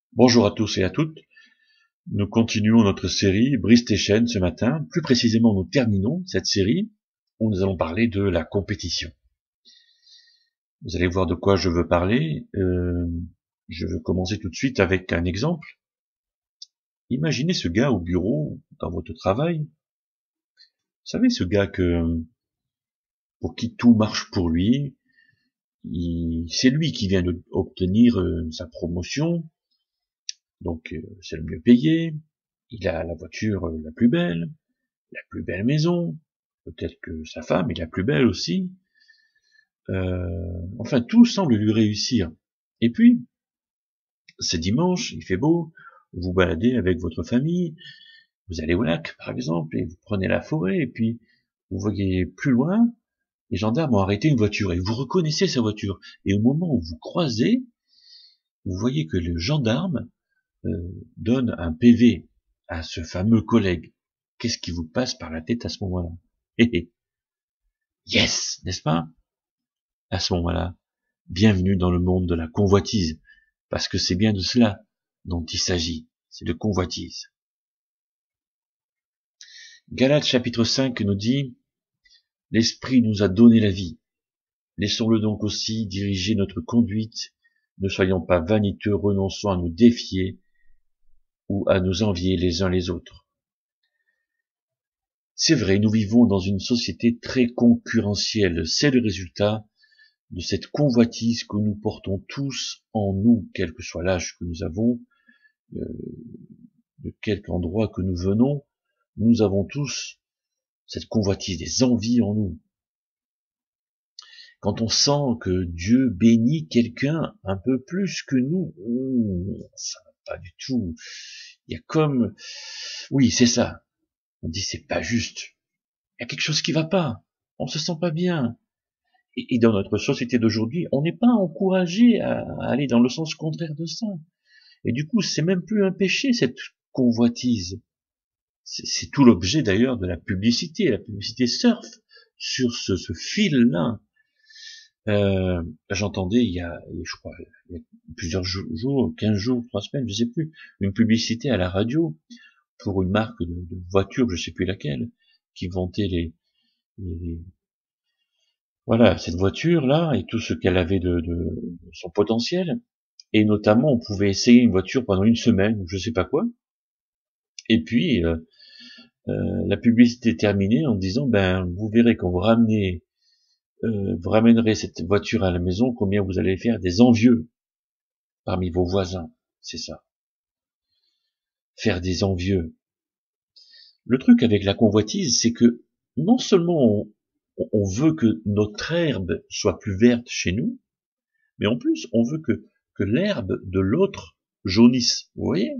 Bonjour à tous et à toutes. Nous continuons notre série Brise tes chaînes ce matin. Plus précisément, nous terminons cette série où nous allons parler de la compétition. Vous allez voir de quoi je veux parler. Je veux commencer tout de suite avec un exemple. Imaginez ce gars au bureau, dans votre travail. Vous savez, ce gars pour qui tout marche pour lui. C'est lui qui vient d'obtenir sa promotion. Donc, c'est le mieux payé. Il a la voiture la plus belle maison, peut-être que sa femme est la plus belle aussi. Enfin, tout semble lui réussir. Et puis, c'est dimanche, il fait beau, vous vous baladez avec votre famille, vous allez au lac, par exemple, et vous prenez la forêt, et puis vous voyez plus loin, les gendarmes ont arrêté une voiture, et vous reconnaissez sa voiture. Et au moment où vous croisez, vous voyez que le gendarme donne un PV à ce fameux collègue. Qu'est-ce qui vous passe par la tête à ce moment-là? Yes, n'est-ce pas? À ce moment-là, bienvenue dans le monde de la convoitise, parce que c'est bien de cela dont il s'agit, c'est de convoitise. Galates chapitre 5 nous dit, l'Esprit nous a donné la vie, laissons-le donc aussi diriger notre conduite, ne soyons pas vaniteux, renonçons à nous défier ou à nous envier les uns les autres. C'est vrai, nous vivons dans une société très concurrentielle, c'est le résultat de cette convoitise que nous portons tous en nous, quel que soit l'âge que nous avons, de quelque endroit que nous venons, nous avons tous cette convoitise, des envies en nous. Quand on sent que Dieu bénit quelqu'un un peu plus que nous, ça va pas du tout. Il y a comme, oui, c'est ça. On dit c'est pas juste. Il y a quelque chose qui va pas. On se sent pas bien. Et dans notre société d'aujourd'hui, on n'est pas encouragé à aller dans le sens contraire de ça. Et du coup, c'est même plus un péché, cette convoitise. C'est tout l'objet d'ailleurs de la publicité. La publicité surfe sur ce fil-là. J'entendais je crois, il y a plusieurs jours, 15 jours, 3 semaines, je sais plus, une publicité à la radio pour une marque de voiture, je sais plus laquelle, qui vantait voilà, cette voiture-là et tout ce qu'elle avait de son potentiel. Et notamment, on pouvait essayer une voiture pendant une semaine, ou je sais pas quoi. Et puis, la publicité est terminée en disant, ben, vous verrez quand vous ramènerez cette voiture à la maison, combien vous allez faire des envieux parmi vos voisins. C'est ça. Faire des envieux. Le truc avec la convoitise, c'est que non seulement on veut que notre herbe soit plus verte chez nous, mais en plus, on veut que l'herbe de l'autre jaunisse. Vous voyez?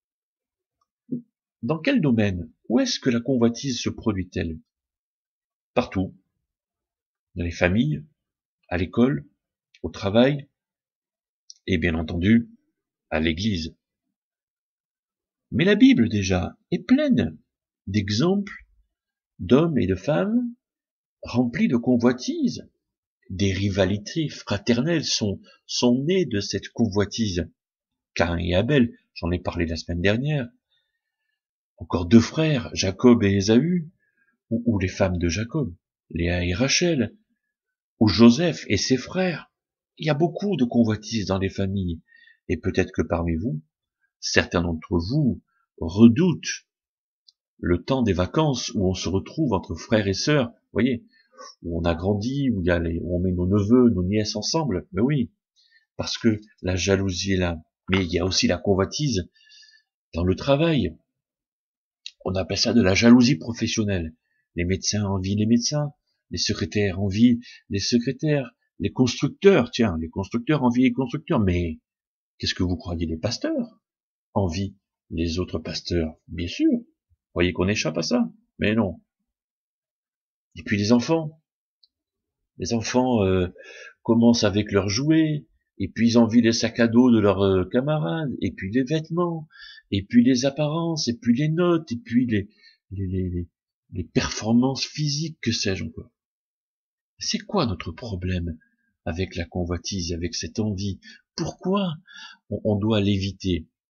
Dans quel domaine? Où est-ce que la convoitise se produit-elle? Partout. Dans les familles, à l'école, au travail, et bien entendu, à l'église. Mais la Bible, déjà, est pleine d'exemples d'hommes et de femmes remplis de convoitise. Des rivalités fraternelles sont nées de cette convoitise. Caïn et Abel, j'en ai parlé la semaine dernière. Encore deux frères, Jacob et Ésaü, ou les femmes de Jacob, Léa et Rachel, ou Joseph et ses frères. Il y a beaucoup de convoitises dans les familles. Et peut-être que parmi vous, certains d'entre vous redoutent le temps des vacances où on se retrouve entre frères et sœurs, vous voyez, où on a grandi, où où on met nos neveux, nos nièces ensemble. Mais oui, parce que la jalousie est là. Mais il y a aussi la convoitise dans le travail. On appelle ça de la jalousie professionnelle. Les médecins envient les médecins, les secrétaires envient les secrétaires, les constructeurs, tiens, les constructeurs envient les constructeurs. Mais qu'est-ce que vous croyez, les pasteurs envient les autres pasteurs? Bien sûr. Vous voyez qu'on échappe à ça? Mais non. Et puis les enfants commencent avec leurs jouets, et puis ils envient les sacs à dos de leurs camarades, et puis les vêtements, et puis les apparences, et puis les notes, et puis les, les, les performances physiques, que sais-je encore. C'est quoi notre problème avec la convoitise, avec cette envie? Pourquoi on doit l'éviter?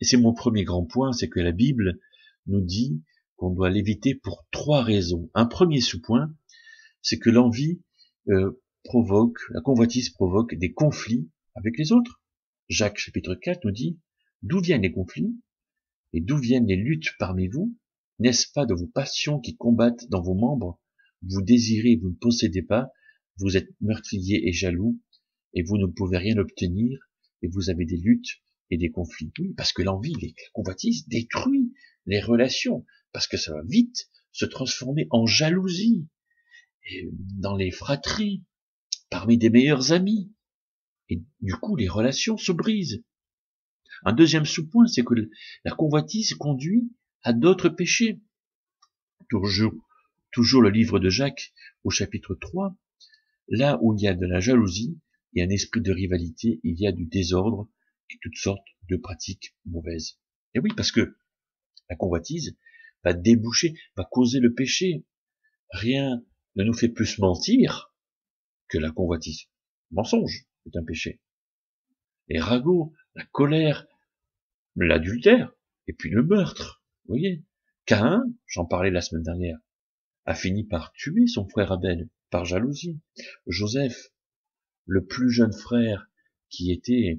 Et c'est mon premier grand point, c'est que la Bible nous dit qu'on doit l'éviter pour 3 raisons. Un premier sous-point, c'est que l'envie la convoitise provoque des conflits avec les autres. Jacques chapitre 4 nous dit, d'où viennent les conflits et d'où viennent les luttes parmi vous? N'est-ce pas de vos passions qui combattent dans vos membres? Vous désirez et vous ne possédez pas, vous êtes meurtrier et jaloux, et vous ne pouvez rien obtenir, et vous avez des luttes et des conflits. Oui, parce que l'envie, la convoitise détruit les relations, parce que ça va vite se transformer en jalousie, et dans les fratries, parmi des meilleurs amis. Et du coup, les relations se brisent. Un deuxième sous-point, c'est que la convoitise conduit à d'autres péchés. Toujours le livre de Jacques, au chapitre 3, là où il y a de la jalousie et un esprit de rivalité, il y a du désordre et toutes sortes de pratiques mauvaises. Et oui, parce que la convoitise va déboucher, va causer le péché. Rien ne nous fait plus mentir que la convoitise. Le mensonge est un péché. Les ragots, la colère, l'adultère, et puis le meurtre. Vous voyez, Caïn, j'en parlais la semaine dernière, a fini par tuer son frère Abel, par jalousie. Joseph, le plus jeune frère, qui était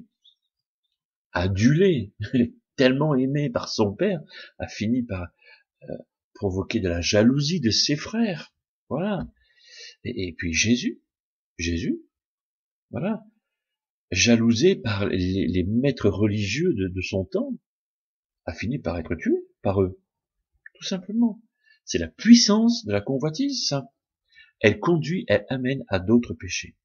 adulé, tellement aimé par son père, a fini par provoquer de la jalousie de ses frères. Voilà. Et puis Jésus, voilà, jalousé par les maîtres religieux de son temps, a fini par être tué par eux. Tout simplement. C'est la puissance de la convoitise, ça. Elle amène à d'autres péchés.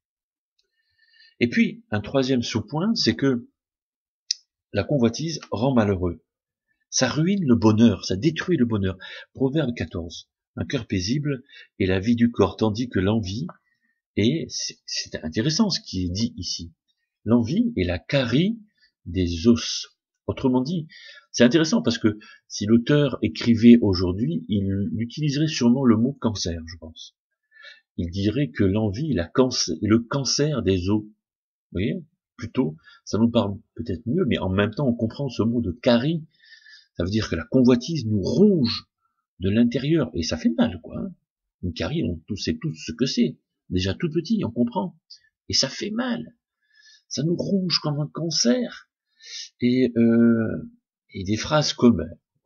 Et puis, un troisième sous-point, c'est que la convoitise rend malheureux. Ça ruine le bonheur, ça détruit le bonheur. Proverbe 14. Un cœur paisible est la vie du corps, tandis que l'envie, et c'est intéressant ce qui est dit ici, l'envie est la carie des os. Autrement dit, c'est intéressant parce que si l'auteur écrivait aujourd'hui, il utiliserait sûrement le mot cancer, je pense. Il dirait que l'envie est le cancer des os. Vous voyez, plutôt, ça nous parle peut-être mieux, mais en même temps, on comprend ce mot de carie. Ça veut dire que la convoitise nous ronge de l'intérieur, et ça fait mal, quoi. Hein. Une carie, on sait tous ce que c'est. Déjà tout petit, on comprend. Et ça fait mal. Ça nous ronge comme un cancer. Et des phrases comme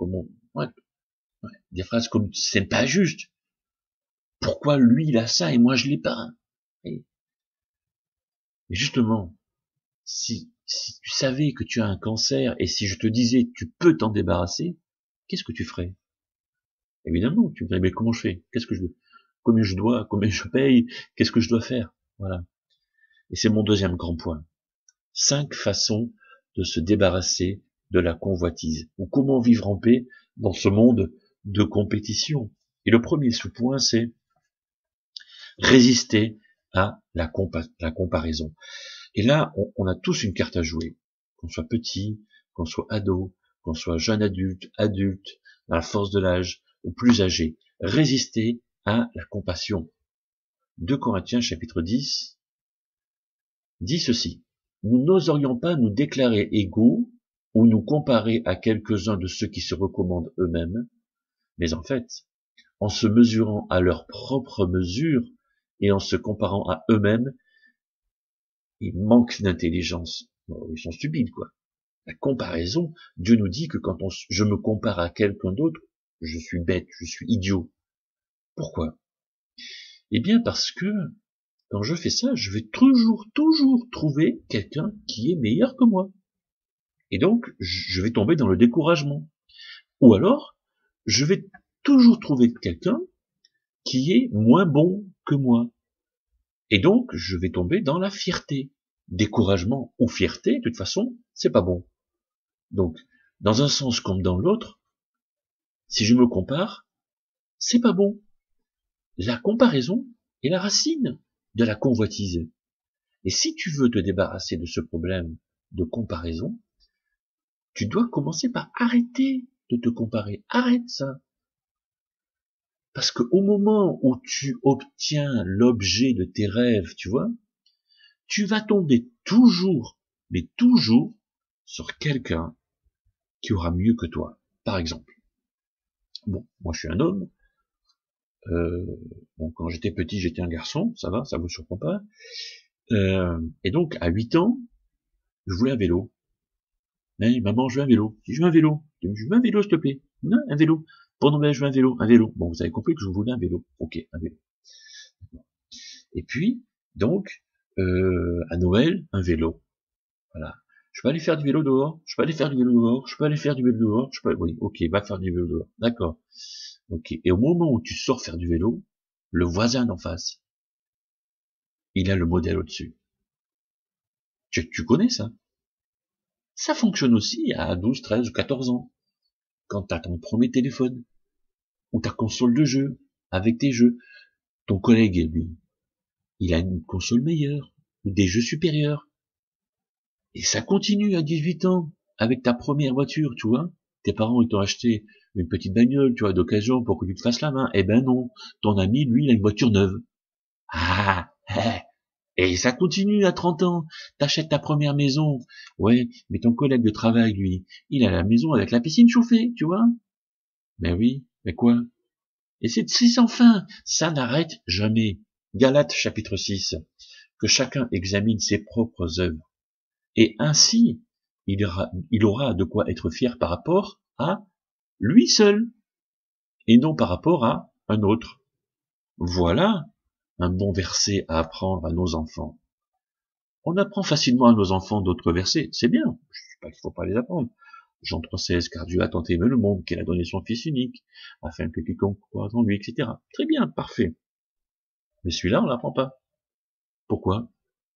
des phrases comme c'est pas juste. Pourquoi lui il a ça et moi je l'ai pas? Et justement, si tu savais que tu as un cancer et si je te disais tu peux t'en débarrasser, qu'est-ce que tu ferais? Évidemment, tu me dirais mais comment je fais? Combien je paye? Qu'est-ce que je dois faire? Voilà. Et c'est mon deuxième grand point. 5 façons de se débarrasser de la convoitise, ou comment vivre en paix dans ce monde de compétition. Et le premier sous-point, c'est résister à la comparaison. Et là, on a tous une carte à jouer, qu'on soit petit, qu'on soit ado, qu'on soit jeune adulte, dans la force de l'âge, ou plus âgé. Résister à la compassion. 2 Corinthiens chapitre 10 dit ceci. Nous n'oserions pas nous déclarer égaux ou nous comparer à quelques-uns de ceux qui se recommandent eux-mêmes, mais en fait, en se mesurant à leur propre mesure et en se comparant à eux-mêmes, ils manquent d'intelligence. Ils sont stupides, quoi. La comparaison, Dieu nous dit que quand je me compare à quelqu'un d'autre, je suis bête, je suis idiot. Pourquoi? Eh bien parce que quand je fais ça, je vais toujours trouver quelqu'un qui est meilleur que moi. Et donc, je vais tomber dans le découragement. Ou alors, je vais toujours trouver quelqu'un qui est moins bon que moi. Et donc, je vais tomber dans la fierté. Découragement ou fierté, de toute façon, c'est pas bon. Donc, dans un sens comme dans l'autre, si je me compare, c'est pas bon. La comparaison est la racine de la convoitise. Et si tu veux te débarrasser de ce problème de comparaison, tu dois commencer par arrêter de te comparer. Arrête ça. Parce que au moment où tu obtiens l'objet de tes rêves, tu vois, tu vas tomber toujours, mais toujours, sur quelqu'un qui aura mieux que toi. Par exemple, bon, moi je suis un homme, bon, quand j'étais petit, j'étais un garçon, ça va, ça vous surprend pas, et donc, à 8 ans, je voulais un vélo. Mais maman, je veux un vélo. Je veux un vélo. Je veux un vélo, s'il te plaît. Non, un vélo. Bon, non, mais je veux un vélo, un vélo. Bon, vous avez compris que je voulais un vélo. Ok, un vélo. Et puis, donc, à Noël, un vélo. Voilà. Je peux aller faire du vélo dehors. Je peux aller faire du vélo dehors. Je peux aller faire du vélo dehors. Je peux, oui, ok, va faire du vélo dehors. D'accord. Ok. Et au moment où tu sors faire du vélo, le voisin d'en face, il a le modèle au-dessus. Tu connais ça? Ça fonctionne aussi à 12, 13 ou 14 ans. Quand t'as ton premier téléphone, ou ta console de jeu, avec tes jeux. Ton collègue, lui, il a une console meilleure, ou des jeux supérieurs. Et ça continue à 18 ans, avec ta première voiture, tu vois. Tes parents, ils t'ont acheté une petite bagnole, tu vois, d'occasion pour que tu te fasses la main. Eh ben non, ton ami, lui, il a une voiture neuve. Ah, et ça continue à 30 ans. T'achètes ta première maison. Ouais, mais ton collègue de travail, lui, il a la maison avec la piscine chauffée, tu vois. Ben oui, mais quoi? Et c'est sans fin, ça n'arrête jamais. Galates chapitre 6, que chacun examine ses propres œuvres. Et ainsi, il aura de quoi être fier par rapport à lui seul, et non par rapport à un autre. Voilà un bon verset à apprendre à nos enfants. On apprend facilement à nos enfants d'autres versets, c'est bien, je ne dis pas qu'il ne faut pas les apprendre. Jean 3,16, car Dieu a tant aimé le monde qu'il a donné son Fils unique, afin que quiconque croit en lui, etc. Très bien, parfait. Mais celui-là, on l'apprend pas. Pourquoi?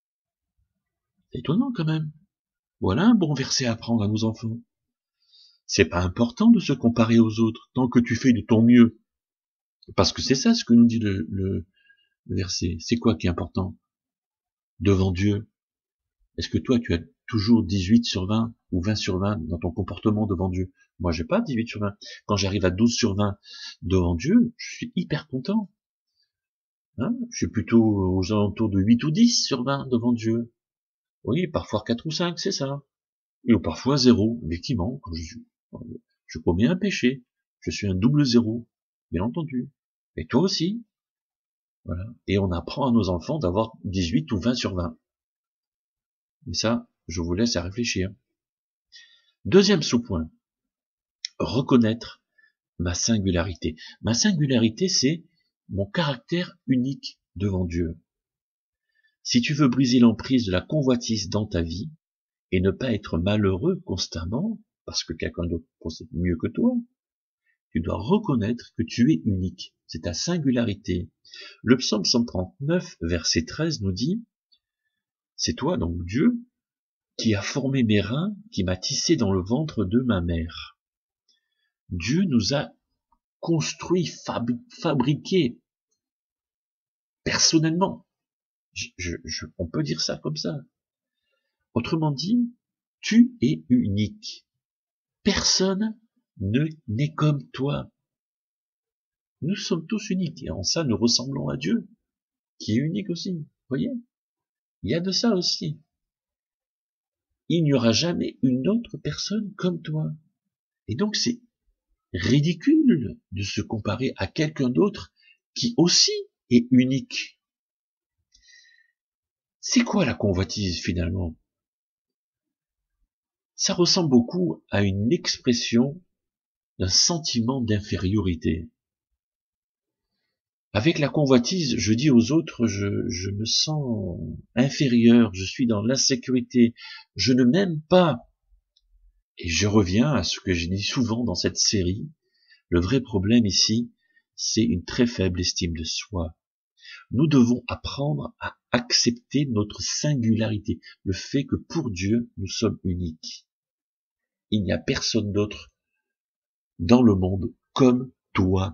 C'est étonnant quand même. Voilà un bon verset à apprendre à nos enfants. C'est pas important de se comparer aux autres, tant que tu fais de ton mieux. Parce que c'est ça ce que nous dit le verset. C'est quoi qui est important? Devant Dieu. Est-ce que toi, tu as toujours 18 sur 20 ou 20 sur 20 dans ton comportement devant Dieu? Moi, j'ai pas 18 sur 20. Quand j'arrive à 12 sur 20 devant Dieu, je suis hyper content. Hein, je suis plutôt aux alentours de 8 ou 10 sur 20 devant Dieu. Oui, parfois 4 ou 5, c'est ça. Et parfois 0, effectivement, quand je commets un péché. Je suis un double 0, bien entendu. Et toi aussi. Voilà. Et on apprend à nos enfants d'avoir 18 ou 20 sur 20. Et ça, je vous laisse à réfléchir. Deuxième sous-point. Reconnaître ma singularité. Ma singularité, c'est mon caractère unique devant Dieu. Si tu veux briser l'emprise de la convoitise dans ta vie et ne pas être malheureux constamment, parce que quelqu'un d'autre possède mieux que toi, tu dois reconnaître que tu es unique. C'est ta singularité. Le psaume 139, verset 13 nous dit, c'est toi, donc Dieu, qui a formé mes reins, qui m'a tissé dans le ventre de ma mère. Dieu nous a construit, fabriqué, personnellement. On peut dire ça comme ça. Autrement dit, tu es unique. Personne n'est comme toi. Nous sommes tous uniques, et en ça nous ressemblons à Dieu, qui est unique aussi. Vous voyez? Il y a de ça aussi. Il n'y aura jamais une autre personne comme toi. Et donc c'est ridicule de se comparer à quelqu'un d'autre qui aussi est unique. C'est quoi la convoitise finalement? Ça ressemble beaucoup à une expression d'un sentiment d'infériorité. Avec la convoitise, je dis aux autres, je me sens inférieur, je suis dans l'insécurité, je ne m'aime pas. Et je reviens à ce que j'ai dit souvent dans cette série. Le vrai problème ici, c'est une très faible estime de soi. Nous devons apprendre à accepter notre singularité, le fait que pour Dieu, nous sommes uniques. Il n'y a personne d'autre dans le monde comme toi.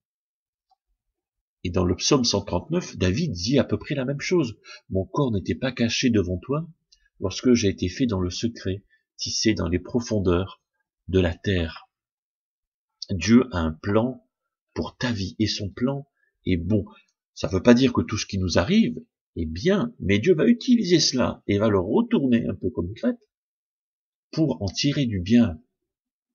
Et dans le psaume 139, David dit à peu près la même chose. Mon corps n'était pas caché devant toi lorsque j'ai été fait dans le secret, tissé dans les profondeurs de la terre. Dieu a un plan pour ta vie et son plan est bon. Ça ne veut pas dire que tout ce qui nous arrive est bien, mais Dieu va utiliser cela et va le retourner un peu comme une crête pour en tirer du bien.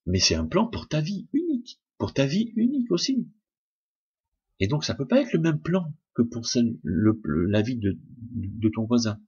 mais c'est un plan pour ta vie unique aussi. Et donc ça peut pas être le même plan que pour la vie de ton voisin.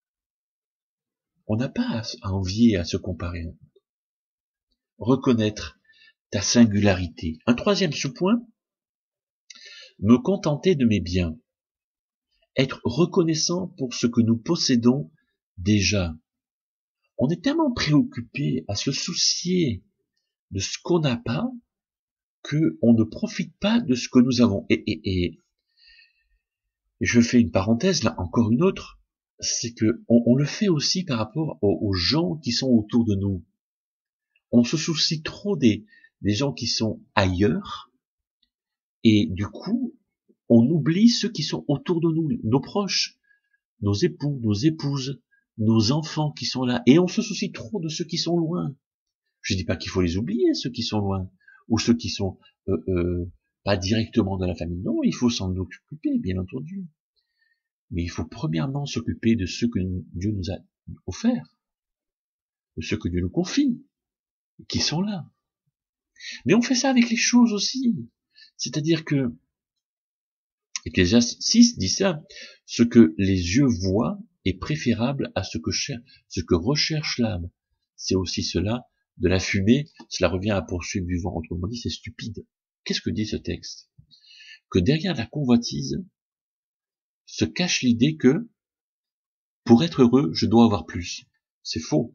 On n'a pas à envier, à se comparer. Reconnaître ta singularité. Un troisième sous-point, me contenter de mes biens. Être reconnaissant pour ce que nous possédons déjà. On est tellement préoccupé à se soucier de ce qu'on n'a pas que on ne profite pas de ce que nous avons. Et je fais une parenthèse là, encore une autre, c'est que on le fait aussi par rapport aux gens qui sont autour de nous. On se soucie trop des gens qui sont ailleurs, et du coup, on oublie ceux qui sont autour de nous, nos proches, nos époux, nos épouses, nos enfants qui sont là, et on se soucie trop de ceux qui sont loin. Je dis pas qu'il faut les oublier, ceux qui sont loin, ou ceux qui sont pas directement dans la famille. Non, il faut s'en occuper, bien entendu. Mais il faut premièrement s'occuper de ceux que Dieu nous a offerts, de ceux que Dieu nous confie, qui sont là. Mais on fait ça avec les choses aussi. C'est-à-dire que Ecclésiaste 6 dit ça, ce que les yeux voient est préférable à ce que recherche l'âme. C'est aussi cela, de la fumée, cela revient à poursuivre du vent. Autrement dit, c'est stupide. Qu'est-ce que dit ce texte? Que derrière la convoitise se cache l'idée que, pour être heureux, je dois avoir plus. C'est faux.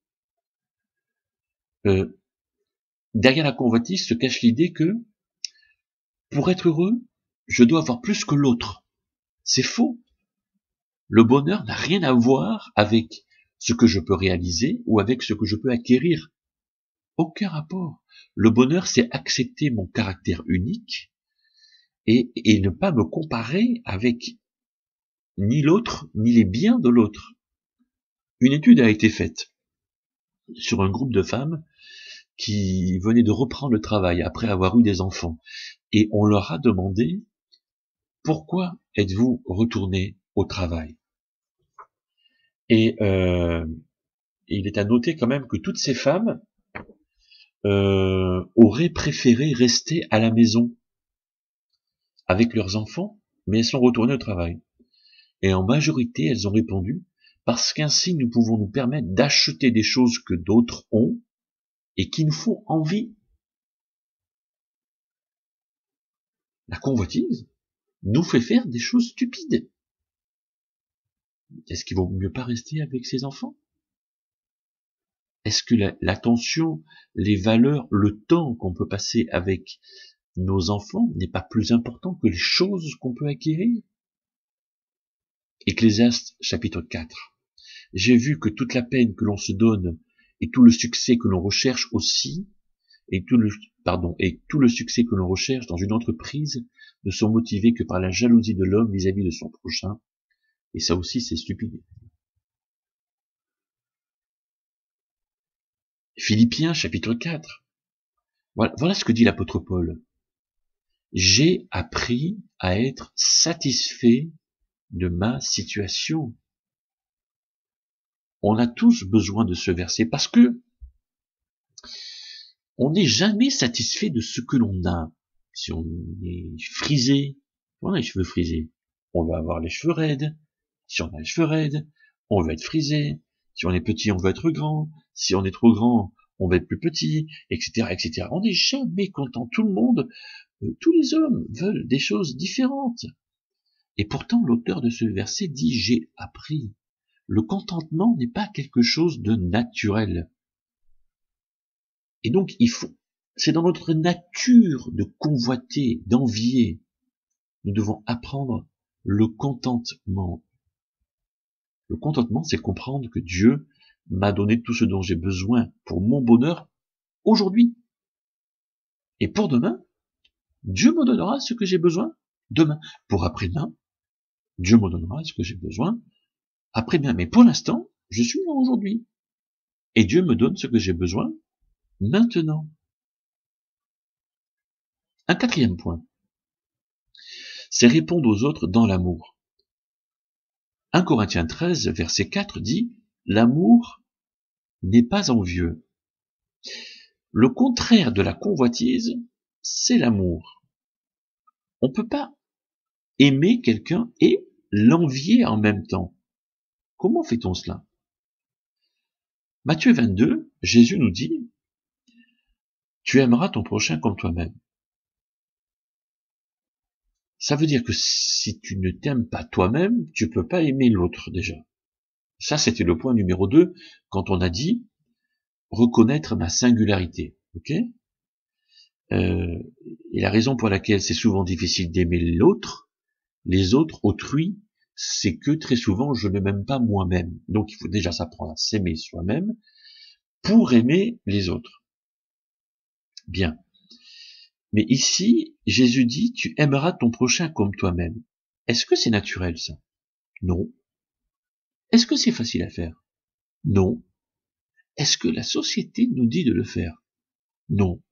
Derrière la convoitise se cache l'idée que, pour être heureux, je dois avoir plus que l'autre. C'est faux. Le bonheur n'a rien à voir avec ce que je peux réaliser ou avec ce que je peux acquérir. Aucun rapport. Le bonheur, c'est accepter mon caractère unique et ne pas me comparer avec ni l'autre, ni les biens de l'autre. Une étude a été faite sur un groupe de femmes qui venaient de reprendre le travail après avoir eu des enfants. Et on leur a demandé, pourquoi êtes-vous retourné au travail? Et il est à noter quand même que toutes ces femmes auraient préféré rester à la maison avec leurs enfants, mais elles sont retournées au travail. Et en majorité, elles ont répondu, parce qu'ainsi nous pouvons nous permettre d'acheter des choses que d'autres ont et qui nous font envie. La convoitise nous fait faire des choses stupides. Est-ce qu'il vaut mieux pas rester avec ses enfants? Est-ce que l'attention, les valeurs, le temps qu'on peut passer avec nos enfants n'est pas plus important que les choses qu'on peut acquérir? Ecclésiaste chapitre 4. J'ai vu que toute la peine que l'on se donne et tout le succès que l'on recherche aussi, et tout le succès que l'on recherche dans une entreprise ne sont motivés que par la jalousie de l'homme vis-à-vis de son prochain. Et ça aussi, c'est stupide. Philippiens chapitre 4. Voilà ce que dit l'apôtre Paul. J'ai appris à être satisfait de ma situation. On a tous besoin de ce verset parce que on n'est jamais satisfait de ce que l'on a. Si on est frisé, on a les cheveux frisés, on va avoir les cheveux raides. Si on a les cheveux raides, on va être frisé. Si on est petit, on va être grand. Si on est trop grand, on va être plus petit, etc., etc. On n'est jamais content. Tout le monde, tous les hommes veulent des choses différentes. Et pourtant, l'auteur de ce verset dit « j'ai appris ». Le contentement n'est pas quelque chose de naturel. Et donc, c'est dans notre nature de convoiter, d'envier. Nous devons apprendre le contentement. Le contentement, c'est comprendre que Dieu m'a donné tout ce dont j'ai besoin pour mon bonheur aujourd'hui. Et pour demain, Dieu me donnera ce que j'ai besoin demain. Pour après-demain, Dieu me donnera ce que j'ai besoin après-demain. Mais pour l'instant, je suis là aujourd'hui. Et Dieu me donne ce que j'ai besoin maintenant. Un quatrième point, c'est répondre aux autres dans l'amour. 1 Corinthiens 13, verset 4 dit « L'amour n'est pas envieux. Le contraire de la convoitise, c'est l'amour. On ne peut pas aimer quelqu'un et l'envier en même temps. Comment fait-on cela? Matthieu 22, Jésus nous dit, tu aimeras ton prochain comme toi-même. Ça veut dire que si tu ne t'aimes pas toi-même, tu peux pas aimer l'autre déjà. Ça, c'était le point numéro 2, quand on a dit reconnaître ma singularité. Ok? Et la raison pour laquelle c'est souvent difficile d'aimer l'autre, les autres, autrui, c'est que très souvent je ne m'aime pas moi-même. Donc il faut déjà s'apprendre à s'aimer soi-même pour aimer les autres. Bien. Mais ici, Jésus dit, tu aimeras ton prochain comme toi-même. Est-ce que c'est naturel, ça? Non. Est-ce que c'est facile à faire? Non. Est-ce que la société nous dit de le faire? Non.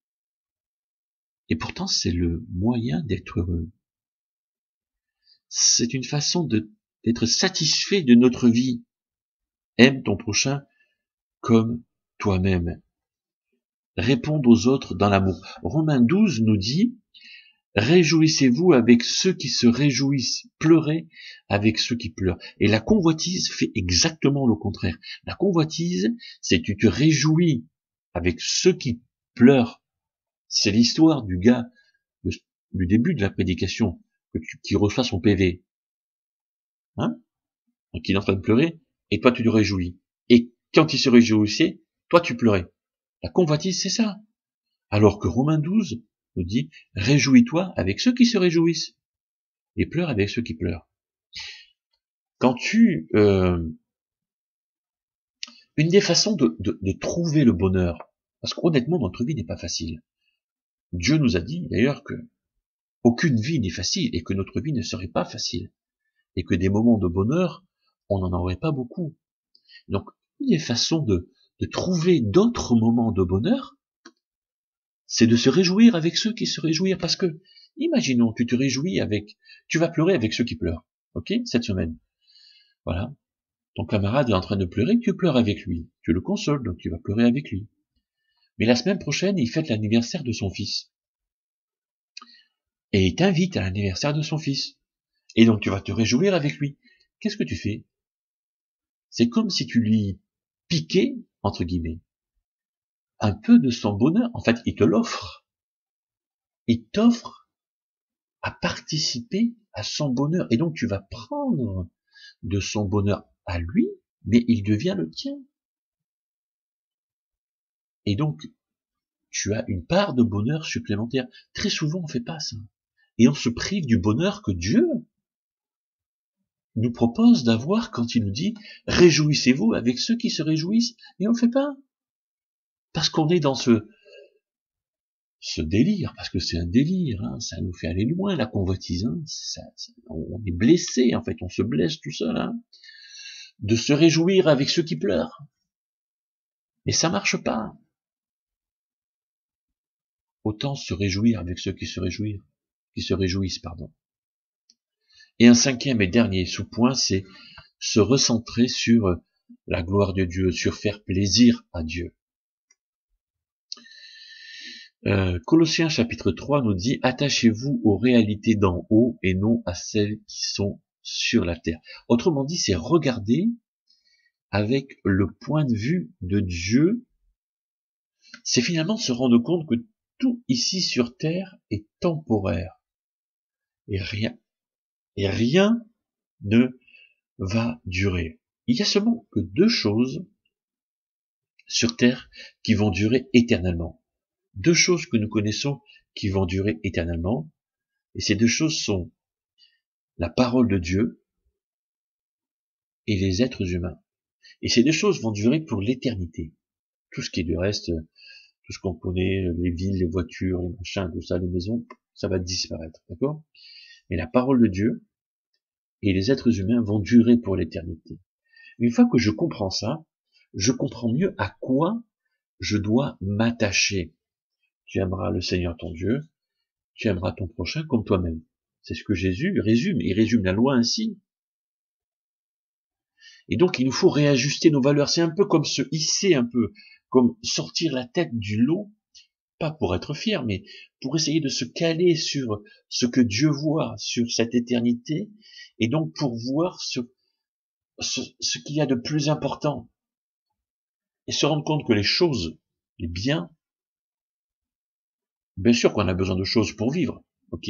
Et pourtant, c'est le moyen d'être heureux. C'est une façon d'être satisfait de notre vie. Aime ton prochain comme toi-même. Répondre aux autres dans l'amour. Romains 12 nous dit, réjouissez-vous avec ceux qui se réjouissent, pleurez avec ceux qui pleurent. Et la convoitise fait exactement le contraire. La convoitise, c'est tu te réjouis avec ceux qui pleurent. C'est l'histoire du gars du début de la prédication qui reçoit son PV, hein, qui est en train de pleurer, et toi tu te réjouis. Et quand il se réjouissait, toi tu pleurais. La convoitise, c'est ça. Alors que Romains 12 nous dit, réjouis-toi avec ceux qui se réjouissent, et pleure avec ceux qui pleurent. Quand une des façons de trouver le bonheur, parce qu'honnêtement notre vie n'est pas facile. Dieu nous a dit d'ailleurs que aucune vie n'est facile, et que notre vie ne serait pas facile, et que des moments de bonheur, on n'en aurait pas beaucoup. Donc, une des façons de trouver d'autres moments de bonheur, c'est de se réjouir avec ceux qui se réjouissent, parce que, imaginons, tu vas pleurer avec ceux qui pleurent, ok, cette semaine. Voilà. Ton camarade est en train de pleurer, tu pleures avec lui. Tu le consoles, donc tu vas pleurer avec lui. Mais la semaine prochaine, il fête l'anniversaire de son fils. Et il t'invite à l'anniversaire de son fils. Et donc tu vas te réjouir avec lui. Qu'est-ce que tu fais? C'est comme si tu lui piquais, entre guillemets, un peu de son bonheur. En fait, il te l'offre. Il t'offre à participer à son bonheur. Et donc tu vas prendre de son bonheur à lui, mais il devient le tien. Et donc, tu as une part de bonheur supplémentaire. Très souvent, on fait pas ça. Et on se prive du bonheur que Dieu nous propose d'avoir quand il nous dit « Réjouissez-vous avec ceux qui se réjouissent ». Et on le fait pas. Parce qu'on est dans ce délire, parce que c'est un délire, hein, ça nous fait aller loin, la convoitise. Hein, on est blessé, en fait, on se blesse tout seul. Hein, de se réjouir avec ceux qui pleurent. Mais ça marche pas. Autant se réjouir avec ceux qui se réjouissent, pardon. Et un cinquième et dernier sous-point, c'est se recentrer sur la gloire de Dieu, sur faire plaisir à Dieu. Colossiens chapitre 3 nous dit « Attachez-vous aux réalités d'en haut et non à celles qui sont sur la terre ». Autrement dit, c'est regarder avec le point de vue de Dieu. C'est finalement se rendre compte que tout ici sur terre est temporaire. Et rien ne va durer. Il y a seulement que deux choses sur terre qui vont durer éternellement. Deux choses que nous connaissons qui vont durer éternellement. Et ces deux choses sont la parole de Dieu et les êtres humains. Et ces deux choses vont durer pour l'éternité. Tout ce qui est du reste, tout ce qu'on connaît, les villes, les voitures, les machins, tout ça, les maisons, ça va disparaître, d'accord? Mais la parole de Dieu et les êtres humains vont durer pour l'éternité. Une fois que je comprends ça, je comprends mieux à quoi je dois m'attacher. Tu aimeras le Seigneur ton Dieu, tu aimeras ton prochain comme toi-même. C'est ce que Jésus résume. Il résume la loi ainsi. Et donc, il nous faut réajuster nos valeurs. C'est un peu comme se hisser un peu comme sortir la tête du lot, pas pour être fier, mais pour essayer de se caler sur ce que Dieu voit, sur cette éternité, et donc pour voir ce qu'il y a de plus important, et se rendre compte que les choses, les biens, bien sûr qu'on a besoin de choses pour vivre, ok,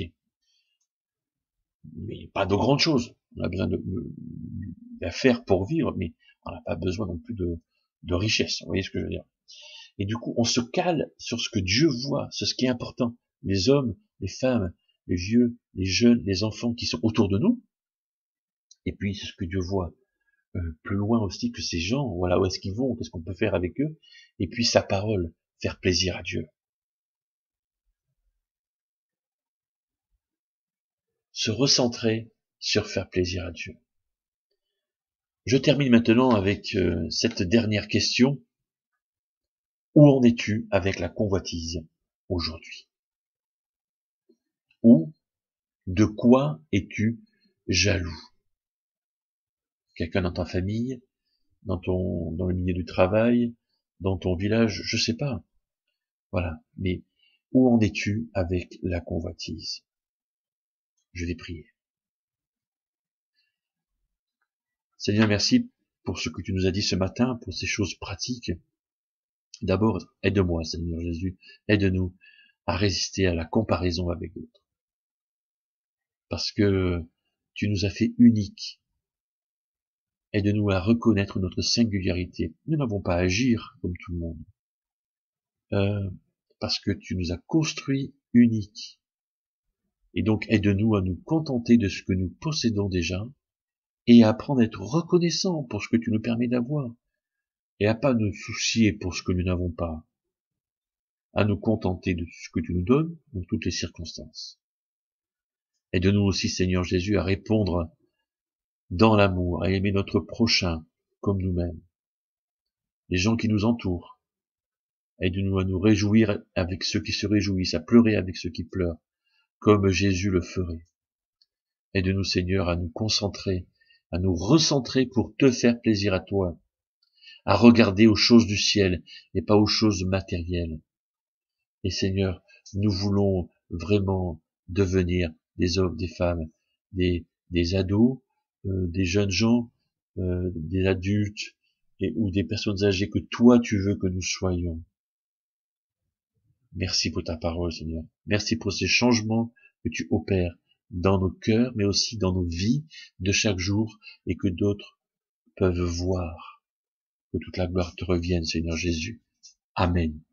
mais pas de grandes choses. On a besoin d'affaires pour vivre, mais on n'a pas besoin non plus de richesse. Vous voyez ce que je veux dire? Et du coup, on se cale sur ce que Dieu voit, sur ce qui est important. Les hommes, les femmes, les vieux, les jeunes, les enfants qui sont autour de nous. Et puis, c'est ce que Dieu voit plus loin aussi que ces gens. Voilà, où est-ce qu'ils vont? Qu'est-ce qu'on peut faire avec eux? Et puis, sa parole, faire plaisir à Dieu. Se recentrer sur faire plaisir à Dieu. Je termine maintenant avec cette dernière question. Où en es-tu avec la convoitise aujourd'hui? Ou de quoi es-tu jaloux? Quelqu'un dans ta famille, dans le milieu du travail, dans ton village, je sais pas. Voilà. Mais où en es-tu avec la convoitise? Je vais prier. Seigneur, merci pour ce que tu nous as dit ce matin, pour ces choses pratiques. D'abord, aide-moi, Seigneur Jésus, aide-nous à résister à la comparaison avec d'autres. Parce que tu nous as fait uniques. Aide-nous à reconnaître notre singularité. Nous n'avons pas à agir comme tout le monde. Parce que tu nous as construits uniques. Et donc aide-nous à nous contenter de ce que nous possédons déjà et à apprendre à être reconnaissants pour ce que tu nous permets d'avoir et à pas nous soucier pour ce que nous n'avons pas, à nous contenter de ce que tu nous donnes dans toutes les circonstances. Aide-nous aussi, Seigneur Jésus, à répondre dans l'amour, à aimer notre prochain comme nous-mêmes, les gens qui nous entourent. Aide-nous à nous réjouir avec ceux qui se réjouissent, à pleurer avec ceux qui pleurent, comme Jésus le ferait. Aide-nous, Seigneur, à nous concentrer, à nous recentrer pour te faire plaisir à toi, à regarder aux choses du ciel et pas aux choses matérielles. Et Seigneur, nous voulons vraiment devenir des hommes, des femmes, des ados, des jeunes gens, des adultes ou des personnes âgées que toi tu veux que nous soyons. Merci pour ta parole, Seigneur. Merci pour ces changements que tu opères dans nos cœurs, mais aussi dans nos vies de chaque jour, et que d'autres peuvent voir. Que toute la gloire te revienne, Seigneur Jésus. Amen.